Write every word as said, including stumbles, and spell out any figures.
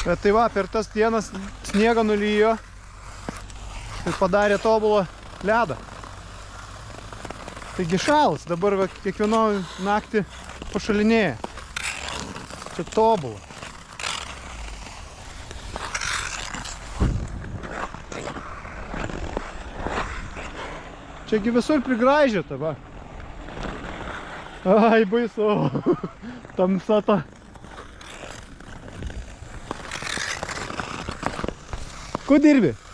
Bet tai va, per tas dienas sniegą nulijo ir padarė tobulą ledą. Taigi šalas, dabar va, kiekvieno naktį pašalinėja. Čia tobulą. Čiagi visur prigraižėta, va. Ai, baisu. Tamsa ta. Kur dirbi?